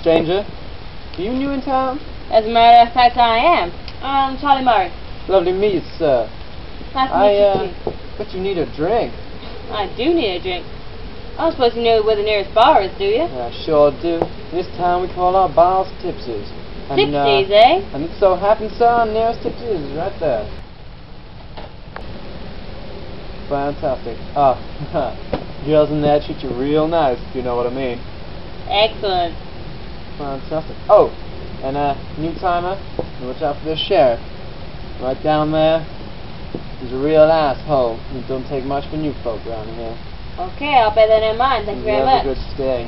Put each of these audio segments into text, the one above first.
stranger. Are you new in town? As a matter of fact, I am. I'm Charlie Murray. Lovely to meet you, sir. Nice to meet you, too. But you need a drink. I do need a drink. I don't suppose you know where the nearest bar is, do you? I sure do. In this town we call our bars tipsies. Tipsies, eh? And it so happens, sir, our nearest tipsies is right there. Fantastic. Girls in there treat you real nice, if you know what I mean. Excellent. Fantastic. Oh, and new timer, watch out for this sheriff. Right down there. He's a real asshole. He don't take much for new folk around here. Okay, I'll bear that in mind. Thank you very much. Have a good stay.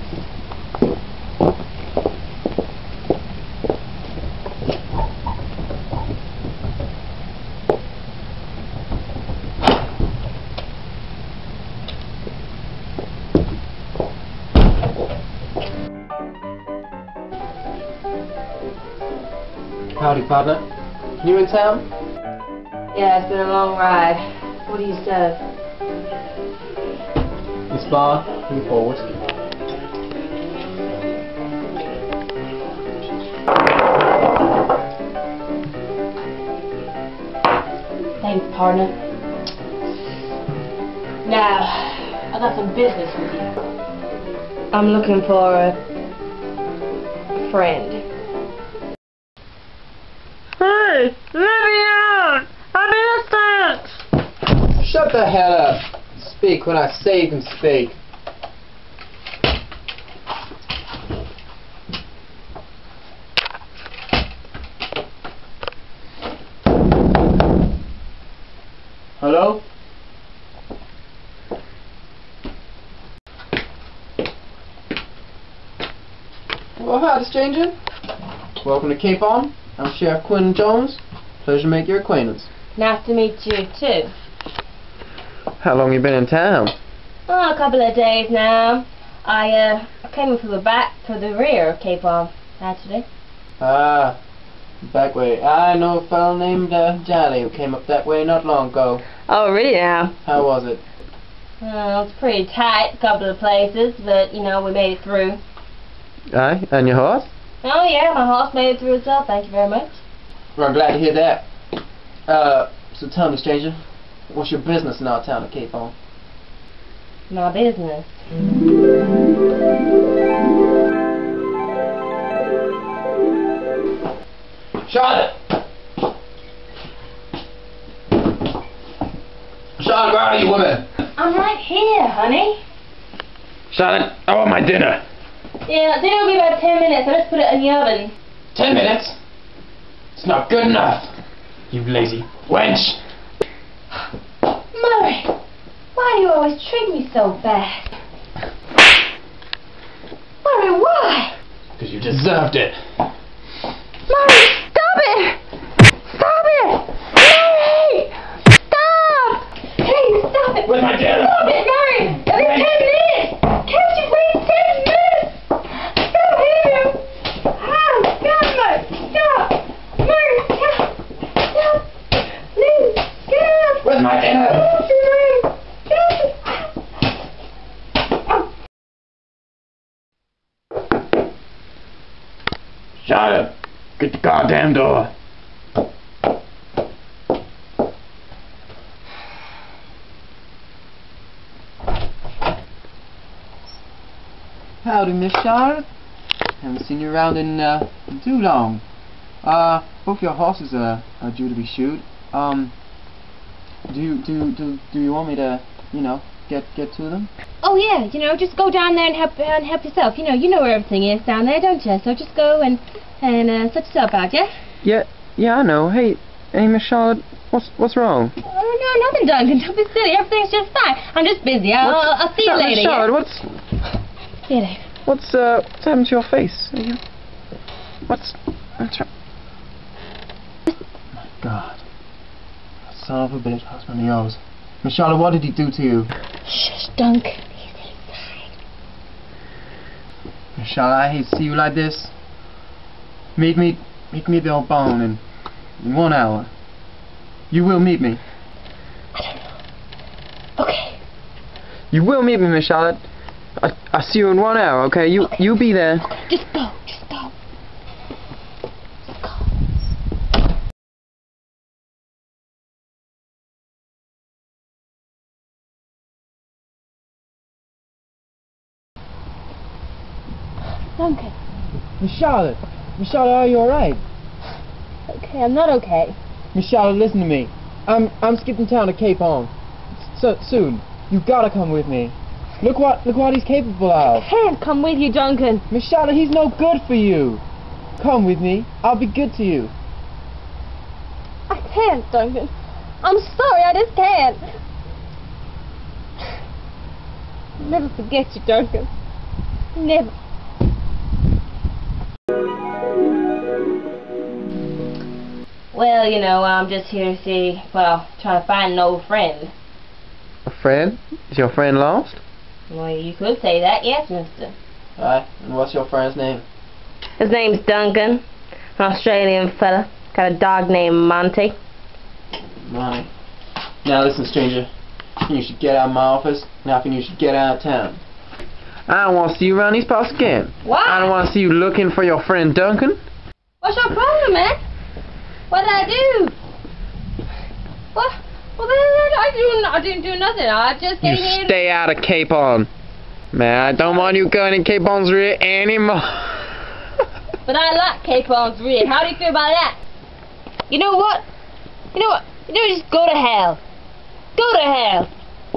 Howdy, partner. New in town? Yeah, it's been a long ride. What do you serve? This bar, looking for whiskey. Thanks, partner. Now, I got some business with you. I'm looking for a friend. Hey, let me out! I'm innocent! Shut the hell up. Speak when I say you can speak. Hello? Well, hi, stranger. Welcome to Cape On. I'm Sheriff Quinn Jones. Pleasure to make your acquaintance. Nice to meet you, too. How long you been in town? Oh, a couple of days now. I came in through the rear of Cape On, actually. Ah, back way. I know a fellow named Jolly who came up that way not long ago. Oh, really now? How was it? Well, it's pretty tight, a couple of places, but, you know, we made it through. Aye, and your horse? Oh, yeah, my horse made it through as well, thank you very much. Well, I'm glad to hear that. So tell me, stranger, what's your business in our town of Cape On? My business? Charlotte! Charlotte, where are you, woman? I'm right here, honey. Charlotte, I want my dinner. Yeah, dinner will be about 10 minutes. Let's put it in the oven. 10 minutes? It's not good enough. You lazy wench. Murray, why do you always treat me so bad? Murray, why? Because you deserved it. Murray, stop it! Stop it! Murray! Stop! Hey, stop it! Where's my dinner? Stop it, Murray! Every 10 minutes! Can't you wait 10 minutes? Stop here! Oh, God, Murray! Stop! Murray, stop! Stop! Please, get out! Where's my dinner? Stop it, Murray! Stop it! Charlotte, get the goddamn door. Howdy, Miss Charlotte. Haven't seen you around in too long. Both your horses are due to be shoed. Do you want me to, you know, get to them? Oh yeah, you know, just go down there and help yourself. You know where everything is down there, don't you? So just go and sort yourself out, yeah? Yeah, I know. Hey, Miss Charlotte, what's wrong? Oh no, nothing, Duncan. Don't be silly. Everything's just fine. I'm just busy. I'll see you later. Miss Charlotte, yeah? See you later. What's happened to your face? What's wrong? My God. Son of a bitch, husband of yours. Miss Charlotte, what did he do to you? Shush, Duncan. He's inside. Miss Charlotte, I hate to see you like this. Meet me at the old barn in 1 hour. You will meet me. I don't know. Okay. You will meet me, Miss Charlotte. I see you in 1 hour, okay? You be there. Just go. Miss Charlotte! Miss Charlotte, are you alright? Okay, I'm not okay. Miss Charlotte, listen to me. I'm skipping town to Cape Horn. So soon. You gotta come with me. Look what he's capable of. I can't come with you, Duncan. Miss Charlotte, he's no good for you. Come with me. I'll be good to you. I can't, Duncan. I'm sorry, I just can't. I'll never forget you, Duncan. Never. Well, you know, I'm just here to see, well, trying to find an old friend. A friend? Is your friend lost? Well, you could say that, yes, mister. Alright, and what's your friend's name? His name's Duncan, an Australian fella. Got a dog named Monty. Monty. Now listen, stranger. You should get out of my office, and I think you should get out of town. I don't want to see you around these parts again. Why? I don't want to see you looking for your friend Duncan. What's your problem, man? What did I do? What? Well, I didn't do nothing. I just You came in. stay out of Cape Horn. Man, I don't want you going in Cape Horn's rear anymore. But I like Cape Horn's rear. How do you feel about that? You know what? You know what? You know, just go to hell. Go to hell.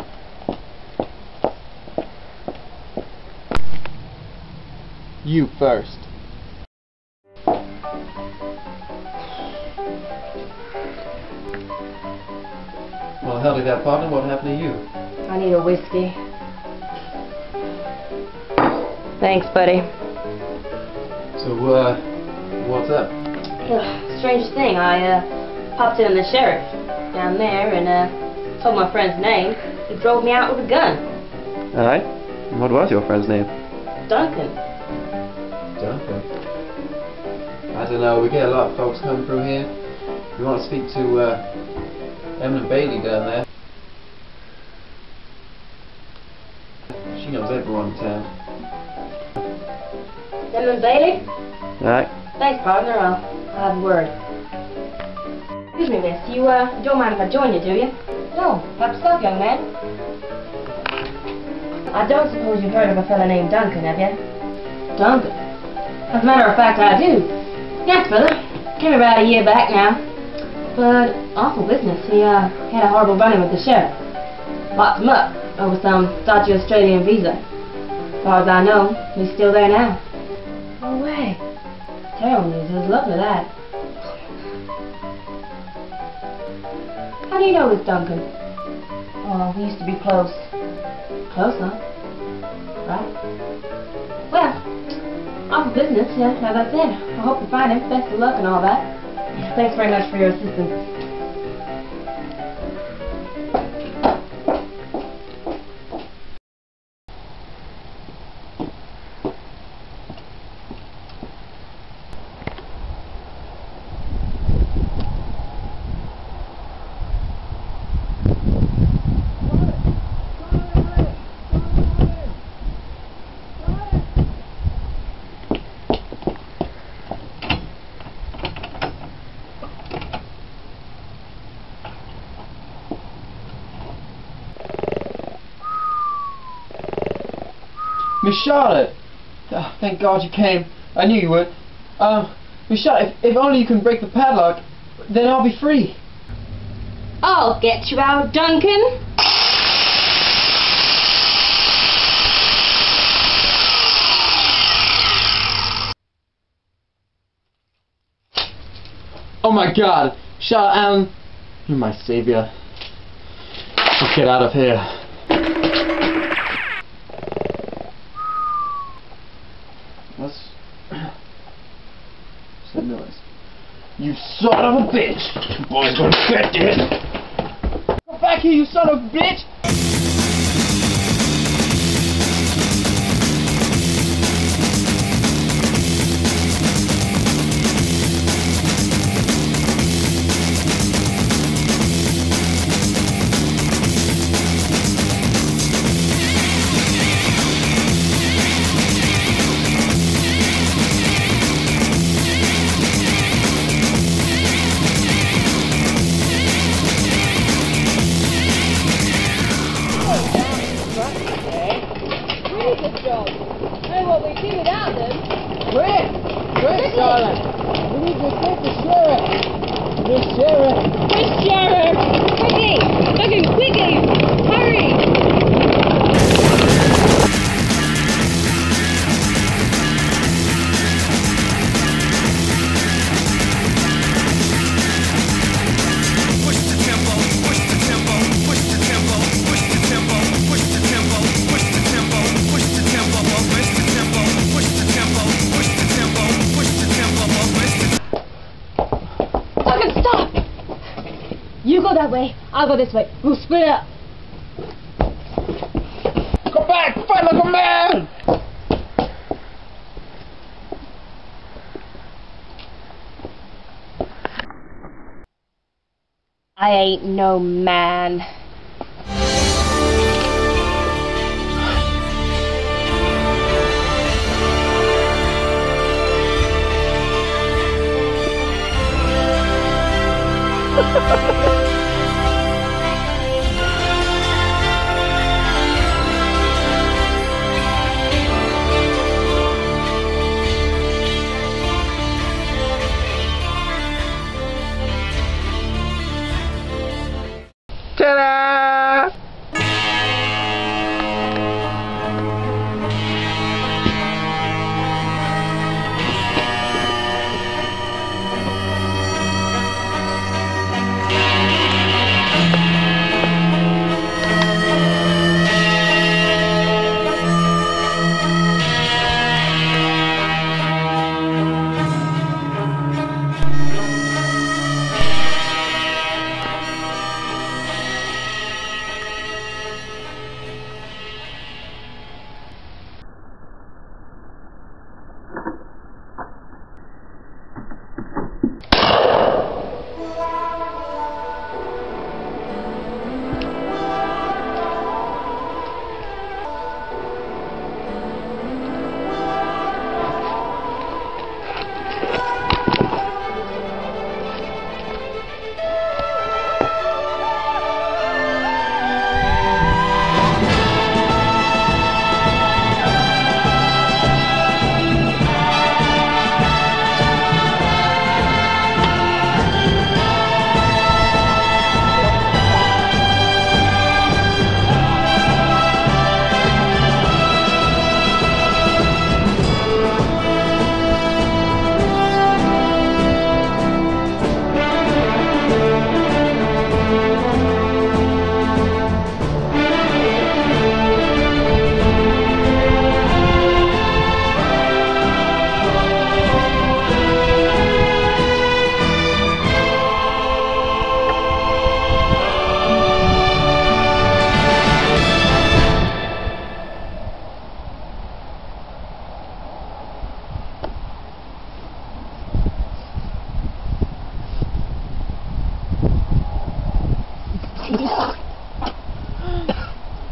You first. Well, howdy there, partner. What happened to you? I need a whiskey. Thanks, buddy. So, what's up? Strange thing, I popped in on the sheriff down there and told my friend's name. He drove me out with a gun. Alright. What was your friend's name? Duncan. Duncan. I don't know, we get a lot of folks coming through here. We want to speak to, Emily Bailey down there. She knows everyone in town. Emily Bailey? Alright. Thanks, partner. I'll have a word. Excuse me, miss. You don't mind if I join you, do you? No. Help yourself, young man. I don't suppose you've heard of a fella named Duncan, have you? Duncan? As a matter of fact, I do. Yes, fella. Came about a year back now. But awful business. He had a horrible run-in with the sheriff. Locked him up over some dodgy Australian visa. As far as I know, he's still there now. No way. Terrible news. It was lovely, that. How do you know this Duncan? Oh, we used to be close. Close, huh? Right. Well, awful business, yeah, as I said. I hope you find him. Best of luck and all that. Thanks very much for your assistance. Miss Charlotte! Oh, thank God you came. I knew you would. Miss Charlotte, if only you can break the padlock, then I'll be free. I'll get you out, Duncan. Oh my God! Charlotte Allen, you're my savior. Let's get out of here. What's that noise? You son of a bitch! Boy's gonna get this! Go back here, you son of a bitch! Miss Sheriff! Quickly! Quickly! Quickly! Hurry! Push the tempo, push the tempo, push the tempo, push the tempo, push the tempo, push the tempo, push the tempo, push the tempo, push the tempo, push the tempo, push the tempo, push the tempo. Duncan, stop! You go that way, I'll go this way. We'll split up. Come back! Fight like a man! I ain't no man. Ta-da!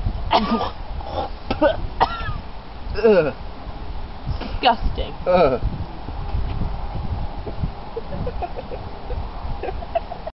Disgusting.